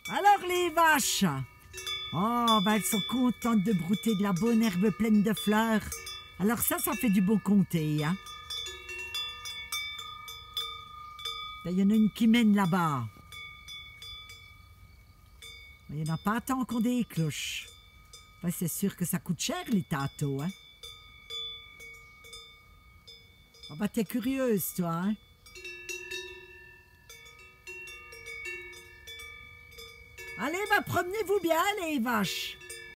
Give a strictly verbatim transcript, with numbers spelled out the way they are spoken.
Alors les vaches? Oh, ben elles sont contentes de brouter de la bonne herbe pleine de fleurs. Alors ça, ça fait du bon comté, hein? Il y en a une qui mène là-bas. Il n'y en a pas tant qu'on des cloches. Ben, c'est sûr que ça coûte cher, les tâteaux, hein? Oh, ben t'es curieuse, toi, hein? Allez, ben promenez-vous bien, les vaches.